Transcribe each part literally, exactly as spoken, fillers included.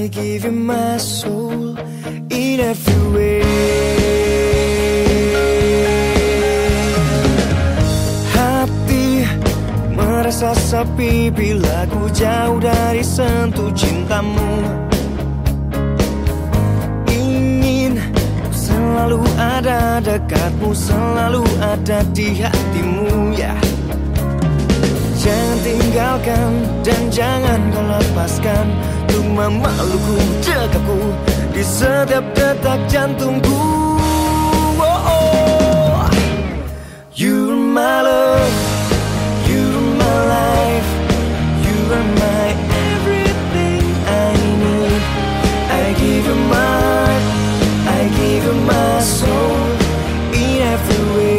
I give you my soul in every way. Hati merasa sepi bila ku jauh dari sentuh cintamu. Ingin selalu ada dekatmu, selalu ada di hatimu ya. Jangan tinggalkan dan jangan kau lepaskan untuk memelukku, dekapku di setiap detak jantungku. Oh, oh. You're my love, you're my life, you are my everything I need. I give you my heart, I give you my soul in every way.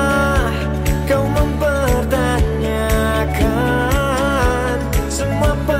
Masihkah kau mempertanyakan semua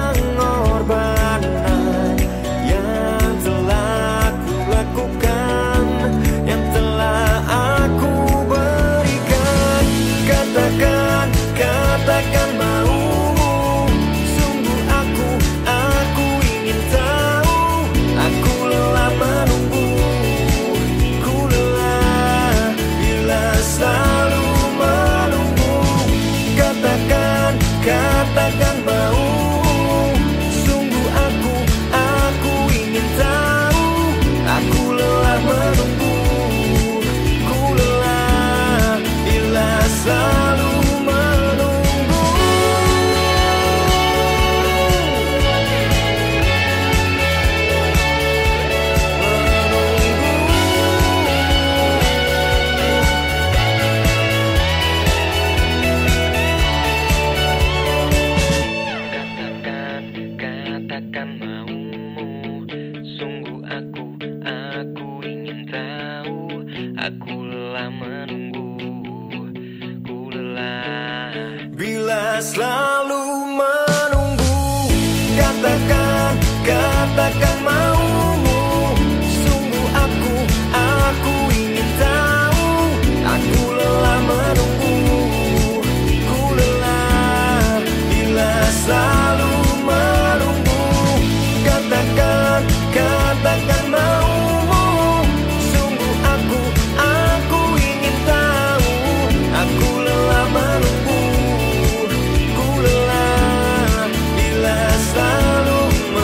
selalu menunggu. Katakan, katakan maumu. Sungguh aku, aku ingin tahu. Aku lelah menunggu. Ku lelah bila selalu menunggu. Katakan, katakan maumu. Sungguh aku, aku ingin tahu. Aku lelah menunggu. Ku lelah bila selalu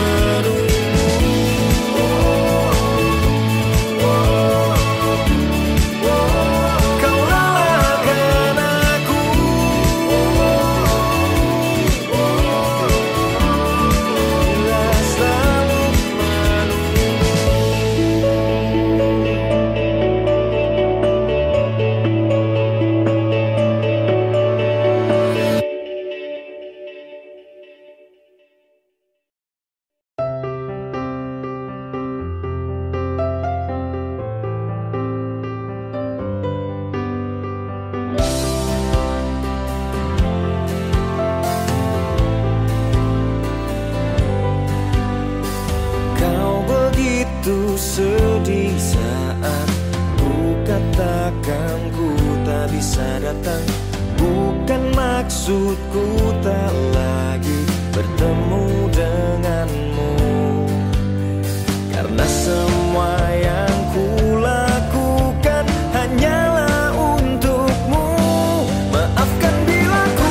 sedih saat ku katakan ku tak bisa datang. Bukan maksudku tak lagi bertemu denganmu, karena semua yang ku lakukan hanyalah untukmu. Maafkan bila ku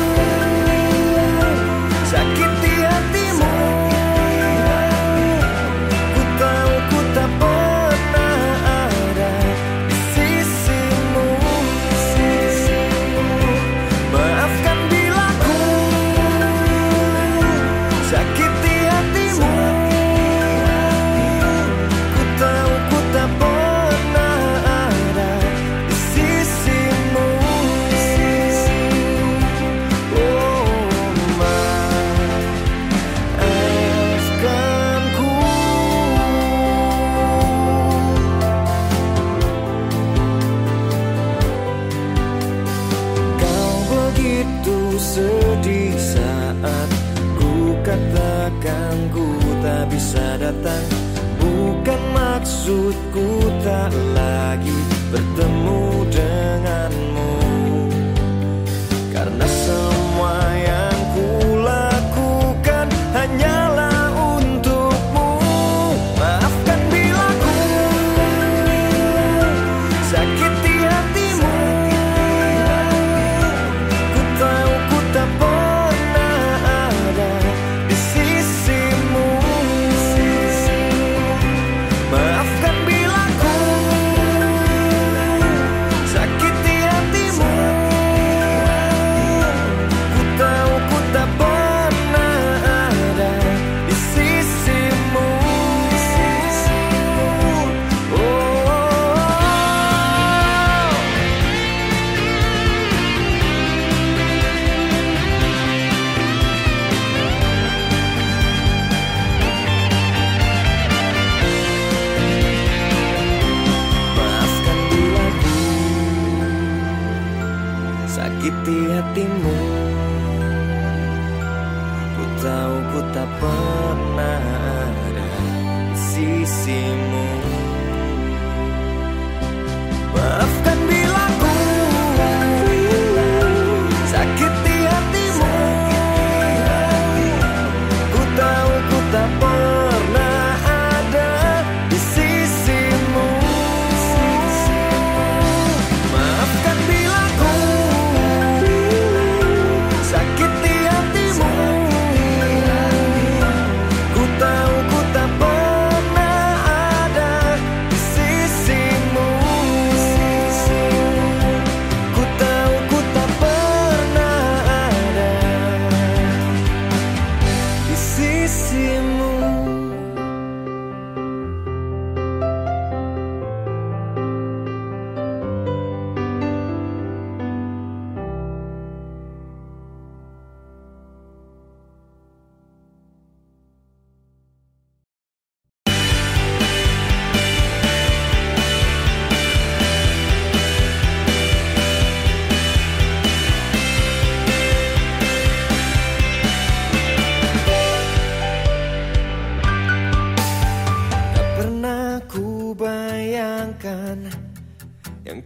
sakiti hatimu. Sedih saat ku katakan ku tak bisa datang. Bukan maksudku tak lagi bertemu denganmu, karena semua yang ku lakukan hanyalah untukmu. Maafkan bila ku sakiti hatimu. Ku tahu ku tak pernah ada di sisimu. Maafkan bila ku sakiti hatimu. Ku tahu ku tak pernah ada di sisimu. Oh. Maafkan bila ku sakiti hatimu. Ku tahu ku tak pernah ada di sisimu. Maafkan bila ku sakiti hatimu. Ku tahu ku tak pernah ada di sisimu. Maafkan bila ku sakiti hatimu. Ku tahu ku tak pernah ada di sisimu.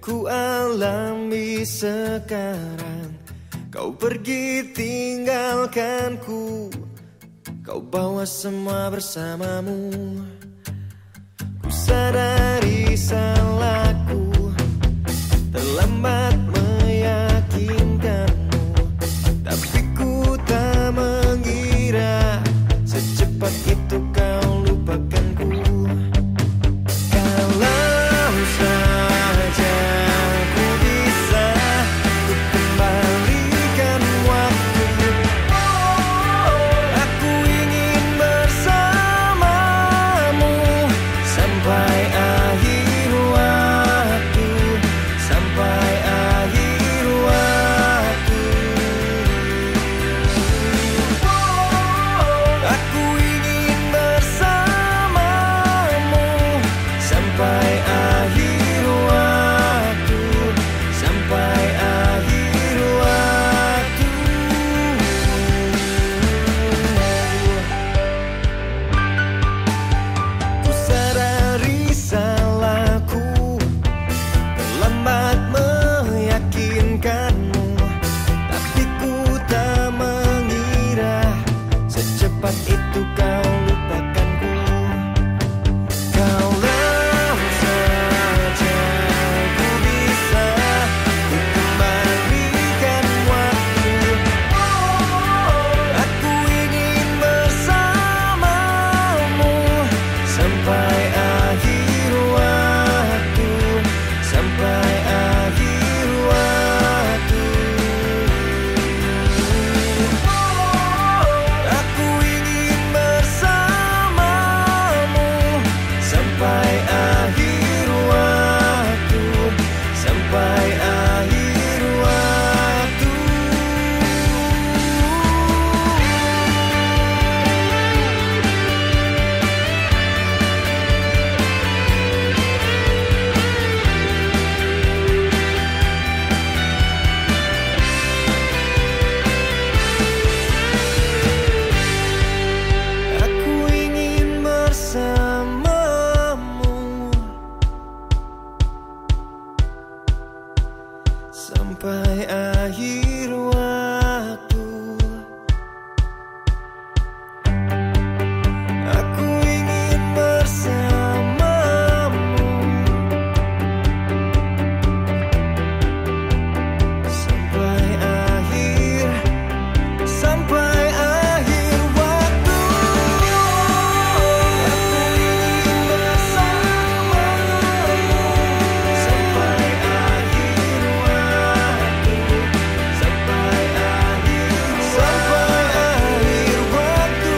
ku alami sekarang. Kau pergi tinggalkanku, kau bawa semua bersamamu. Ku sadari salahku, terlambat meyakinkanmu, tapi ku tak mengira secepat itu kau lupakanku. Kalau saja ku bisa, ku kembalikan waktu. Aku ingin bersamamu sampai akhir waktu, sampai akhir waktu. Aku ingin bersamamu sampai akhir waktu, sampai akhir waktu. Ku sadari salahku, terlambat meyakinkanmu, tapi ku tak mengira secepat itu kau lupakanku. Kalau saja ku bisa, ku kembalikan waktu. Aku ingin bersamamu sampai akhir waktu, sampai akhir waktu. Aku ingin bersamamu sampai akhir waktu, sampai akhir waktu. Aku ingin bersamamu sampai akhir waktu. Aku ingin bersamamu sampai akhir, sampai akhir waktu. Aku ingin bersamamu sampai akhir waktu, sampai akhir, sampai akhir waktu.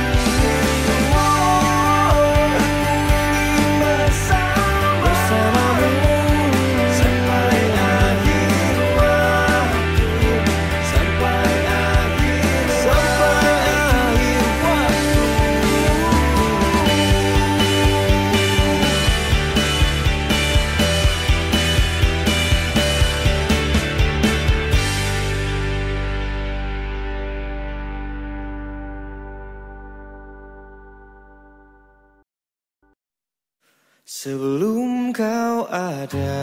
Aku ingin bersamamu sampai akhir waktu, sampai akhir, sampai akhir waktu. Sebelum kau ada,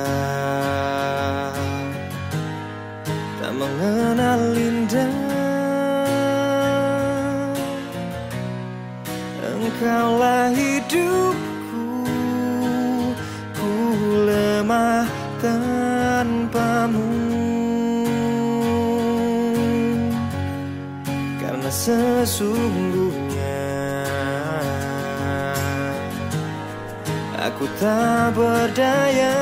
tak mengenal indah, engkaulah hidupku, ku lemah tanpamu. Karena sesungguhnya aku tak berdaya,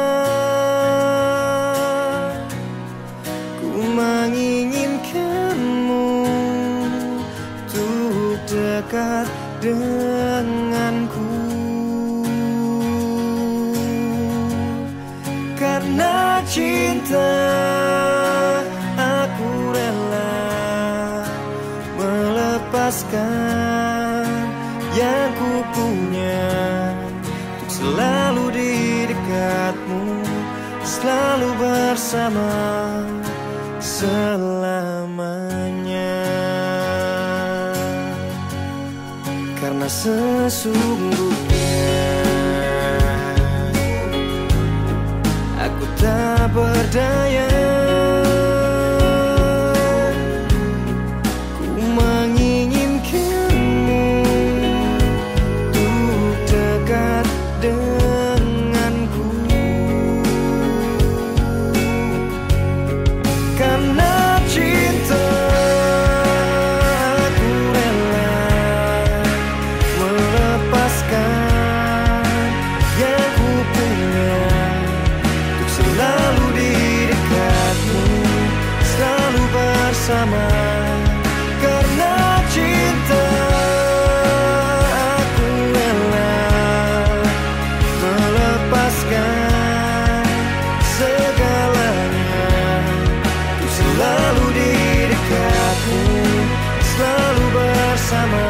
ku menginginkanmu untuk dekat denganku. Karena cinta aku rela melepaskan yang ku punya, selalu di dekatmu, selalu bersama selamanya. Karena sesungguhnya tak berdaya. Ku menginginkanmu untuk dekat denganku, karena cinta aku rela melepaskan yang ku punya untuk selalu di dekatmu, selalu bersama. Karena cinta aku rela melepaskan segalanya untuk selalu di dekatmu, selalu bersama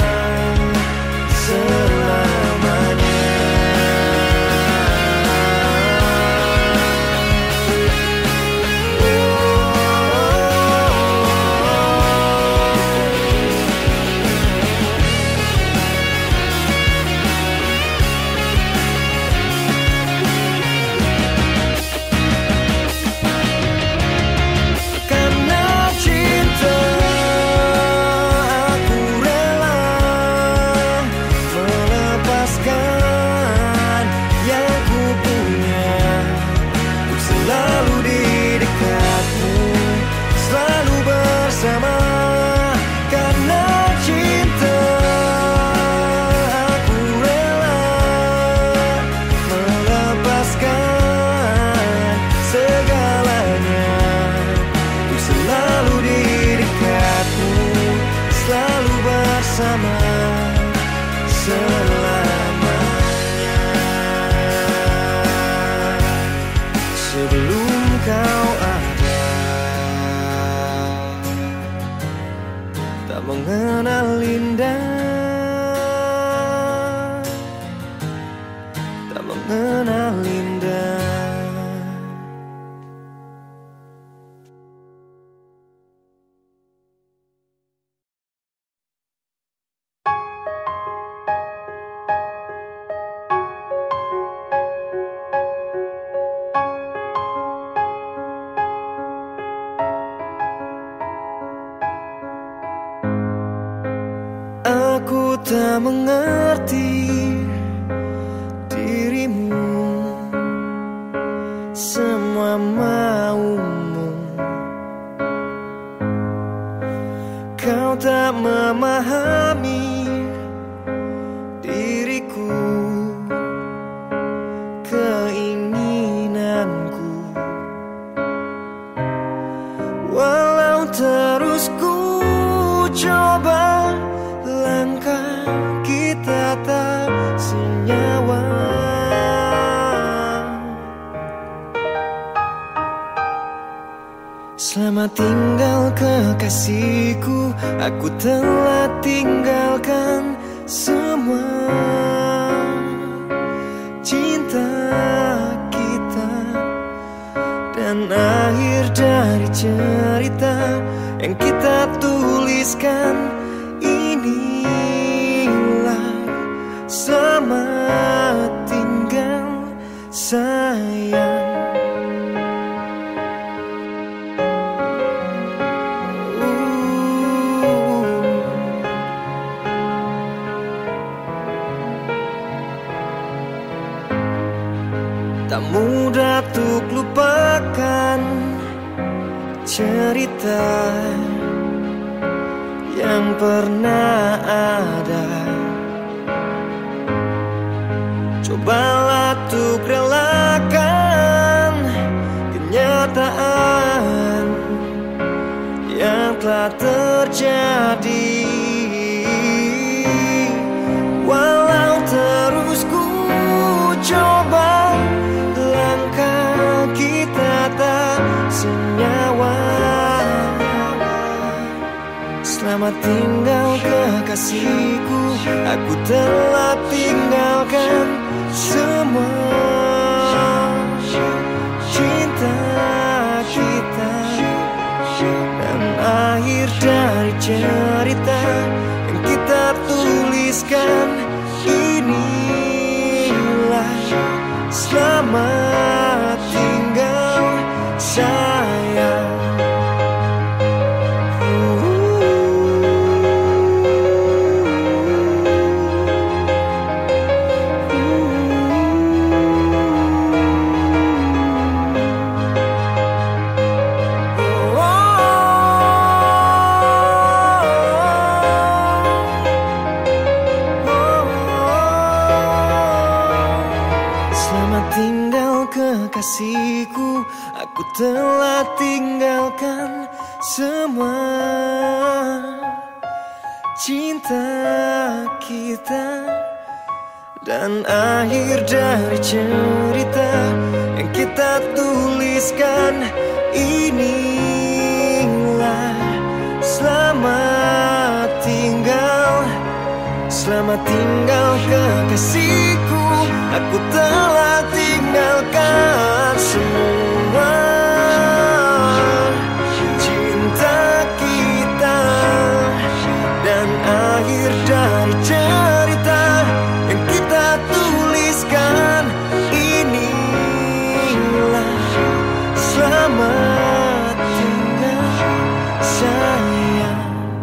selamanya. Sama selamanya. Sebelum kau ada, tak mengenal indah, tak mengenal indah. Aku tak mengerti dirimu, semua maumu. Kau tak memahami diriku, keinginanku. Walau terus ku coba, langkah kita tak senyawa. Selamat tinggal kekasihku, aku telah tinggalkan semua. Cinta kita dan akhir dari cerita yang kita tuliskan, inilah selamat tinggal sayang. Tak mudah untuk lupakan cerita yang pernah ada. Cobalah untuk relakan kenyataan yang telah terjadi. Walau terus ku coba, langkah kita tak senyawa. Selamat tinggal kekasihku, aku telah tinggalkan semua. Cinta kita dan akhir dari cerita yang kita tuliskan, inilah selamat tinggal semua cinta kita dan akhir dari cerita yang kita tuliskan. Inilah selamat tinggal, selamat tinggal kekasihku. Aku telah tinggalkan semua cinta kita dan akhir dari cerita yang kita tuliskan. Inilah selamat tinggal sayang.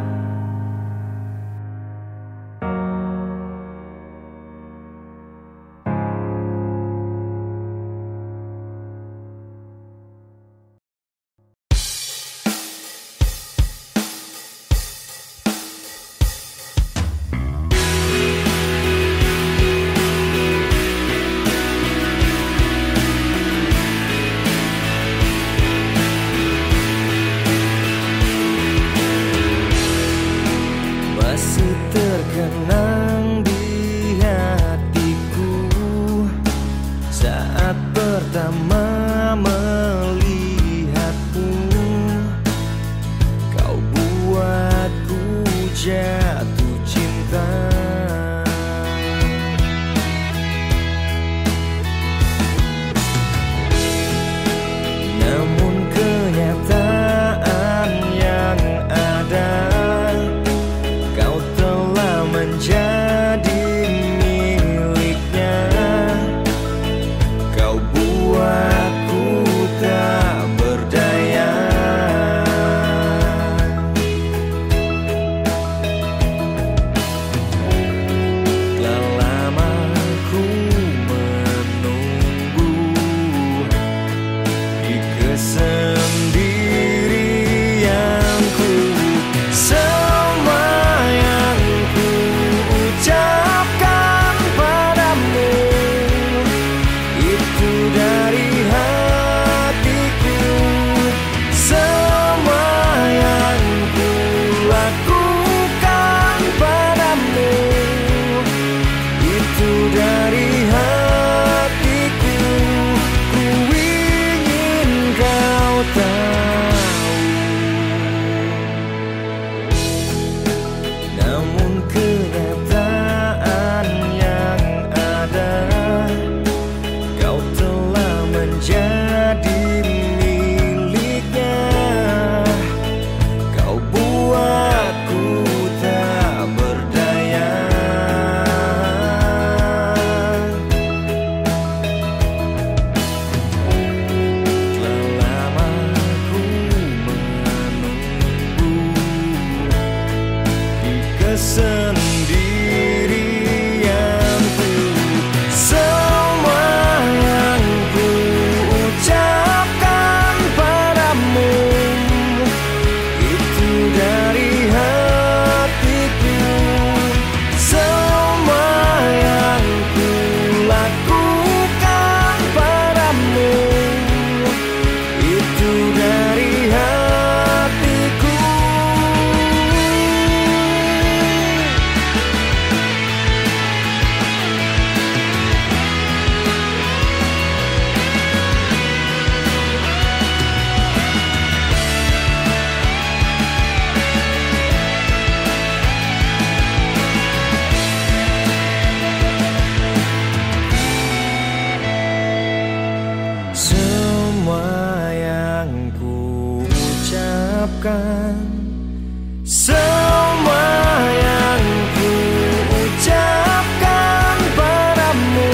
Masih terkenang di hatiku saat pertama melihatmu. Kau buatku jatuh cinta. Namun kenyataan yang ada, menjadi miliknya. Kau buatku tak berdaya. Telah lama ku menunggu di kesendirianku. Semua yang ucapkan padamu itu dari hatiku. Semua yang ku lakukan padamu itu dari hatiku. Ku ingin kau tahu, namun kenyataan yang ada, kau telah menjadi miliknya. Kau buatku tak berdaya. Telah lama ku menunggu di kesendirianku. Semua yang ku ucapkan padamu itu dari hatiku. Semua yang ku lakukan padamu itu dari hatiku. Semua yang ku ucapkan, semua yang ku ucapkan padamu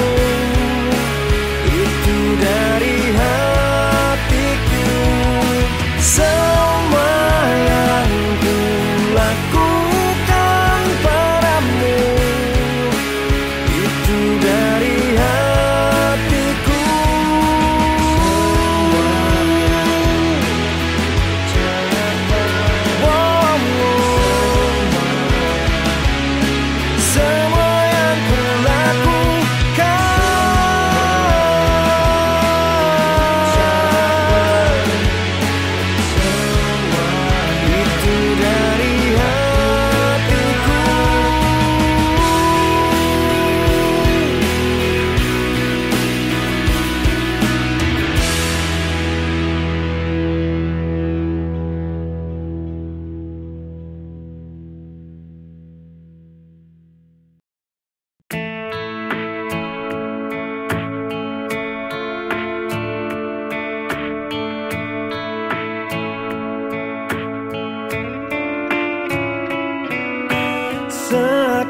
itu dari hatiku. Semua yang ku lakukan padamu itu dari hatiku. Wow, wow.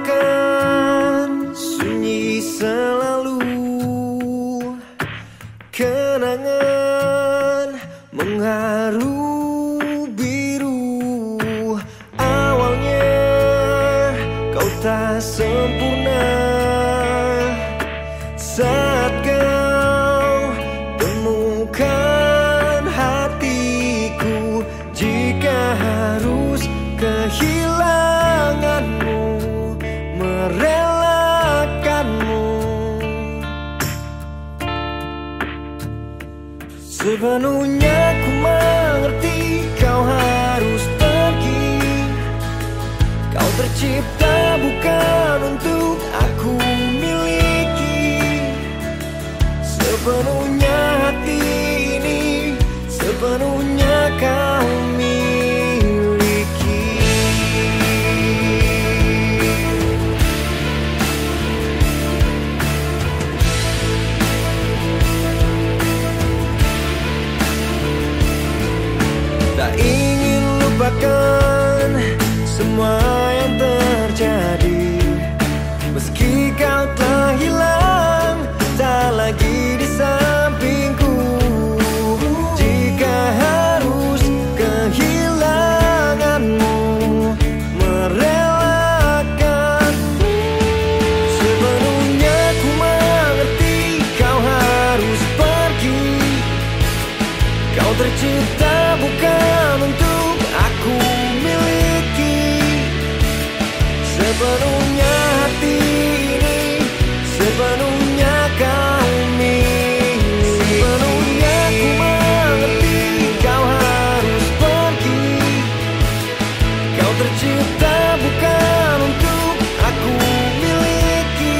lupakan, sunyi selalu. Kenangan mengharu biru. Awalnya kau tak sempurna. Saat kau temukan hatiku, jika harus kehilanganmu, merelakanmu. Sepenuhnya ku mengerti kau harus pergi. Kau tercipta bukan untuk aku miliki. Sepenuhnya hati ini, sepenuhnya kau miliki. Tak ingin lupakan semua yang terjadi. Meski kau telah hilang, tak lagi di sampingku. Jika harus kehilanganmu, merelakanmu. Sepenuhnya ku mengerti kau harus pergi. Kau tercipta bukan untuk aku miliki. Sepenuhnya hati ini, sepenuhnya kau miliki. Sepenuhnya ku mengerti kau harus pergi. Kau tercipta bukan untuk aku miliki.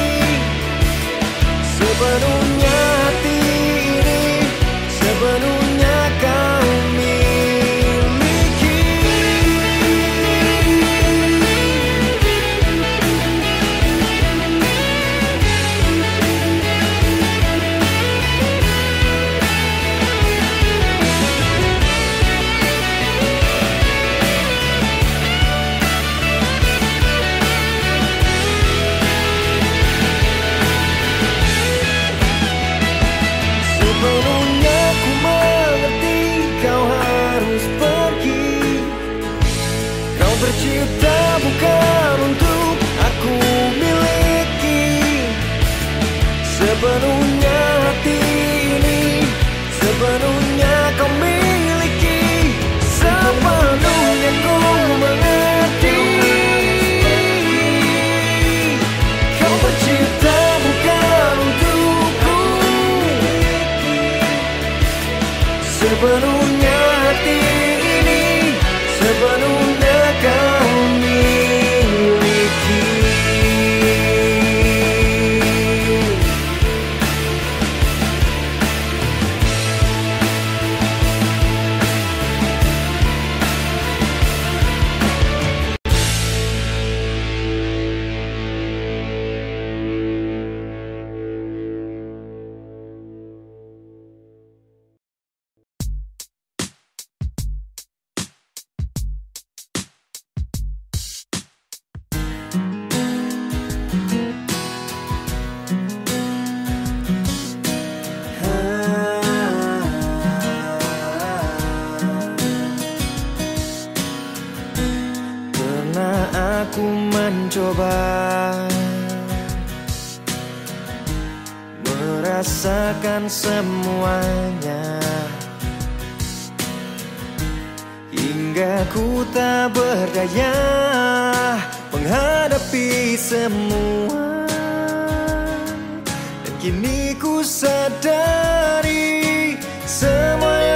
Sepenuhnya hati ini, sepenuhnya kau miliki. Sepenuhnya ku mengerti kau harus pergi. Kau tercipta bukan untuk aku miliki. Sepenuhnya hati ini, sepenuhnya kau miliki. Sepenuhnya ku mengerti kau tercipta bukan untukku. Sepenuhnya hati ini, sepenuhnya kau miliki. Aku mencoba merasakan semuanya, hingga ku tak berdaya menghadapi semua. Dan kini ku sadari semua